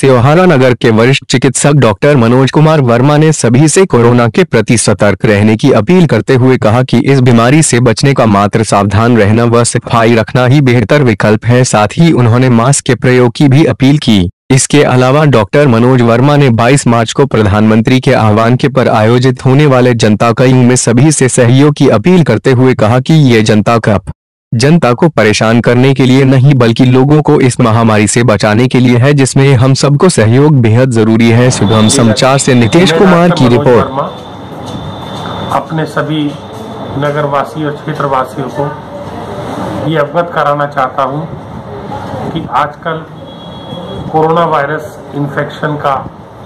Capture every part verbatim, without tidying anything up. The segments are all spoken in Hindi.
सियोहारा नगर के वरिष्ठ चिकित्सक डॉक्टर मनोज कुमार वर्मा ने सभी से कोरोना के प्रति सतर्क रहने की अपील करते हुए कहा कि इस बीमारी से बचने का मात्र सावधान रहना व सफाई रखना ही बेहतर विकल्प है। साथ ही उन्होंने मास्क के प्रयोग की भी अपील की। इसके अलावा डॉक्टर मनोज वर्मा ने बाईस मार्च को प्रधानमंत्री के आह्वान के पर आयोजित होने वाले जनता कर्फ्यू में सभी से सहयोग की अपील करते हुए कहा कि ये जनता कर्फ्यू जनता को परेशान करने के लिए नहीं बल्कि लोगों को इस महामारी से बचाने के लिए है, जिसमें हम सबको सहयोग बेहद जरूरी है। शुभम समाचार से नितेश कुमार की रिपोर्ट। अपने सभी नगरवासी और क्षेत्रवासियों को ये अवगत कराना चाहता हूँ कि आजकल कोरोना वायरस इन्फेक्शन का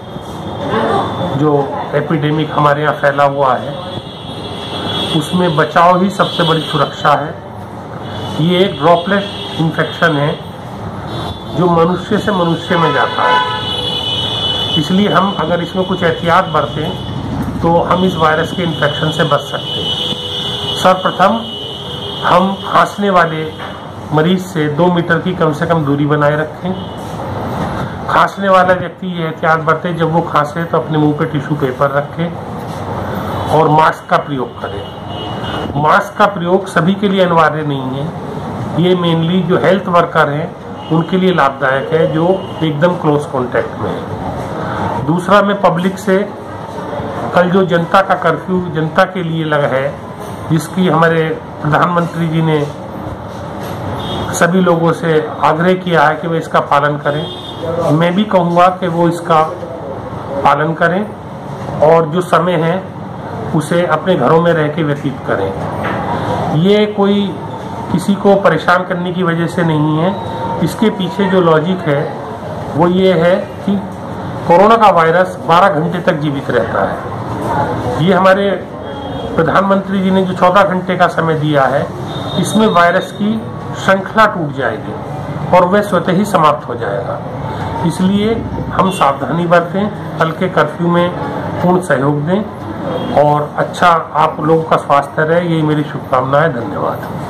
जो एपिडेमिक हमारे यहाँ फैला हुआ है उसमें बचाव ही सबसे बड़ी सुरक्षा है। ये एक ड्रॉपलेट इन्फेक्शन है जो मनुष्य से मनुष्य में जाता है, इसलिए हम अगर इसमें कुछ एहतियात बरतें तो हम इस वायरस के इन्फेक्शन से बच सकते हैं। सर्वप्रथम हम खांसने वाले मरीज से दो मीटर की कम से कम दूरी बनाए रखें। खांसने वाला व्यक्ति ये एहतियात बरते जब वो खांसे तो अपने मुंह पे टिश्यू पेपर रखे और मास्क का प्रयोग करें। मास्क का प्रयोग सभी के लिए अनिवार्य नहीं है, ये मेनली जो हेल्थ वर्कर हैं उनके लिए लाभदायक है जो एकदम क्लोज कांटेक्ट में है। दूसरा, मैं पब्लिक से कल जो जनता का कर्फ्यू जनता के लिए लगा है जिसकी हमारे प्रधानमंत्री जी ने सभी लोगों से आग्रह किया है कि वे इसका पालन करें, मैं भी कहूँगा कि वो इसका पालन करें और जो समय है उसे अपने घरों में रह के व्यतीत करें। ये कोई किसी को परेशान करने की वजह से नहीं है, इसके पीछे जो लॉजिक है वो ये है कि कोरोना का वायरस बारह घंटे तक जीवित रहता है। ये हमारे प्रधानमंत्री जी ने जो चौदह घंटे का समय दिया है इसमें वायरस की श्रृंखला टूट जाएगी और वह स्वतः ही समाप्त हो जाएगा। इसलिए हम सावधानी बरतें, कल के कर्फ्यू में पूर्ण सहयोग दें और अच्छा आप लोगों का स्वास्थ्य रहे, यही मेरी शुभकामनाएं। धन्यवाद।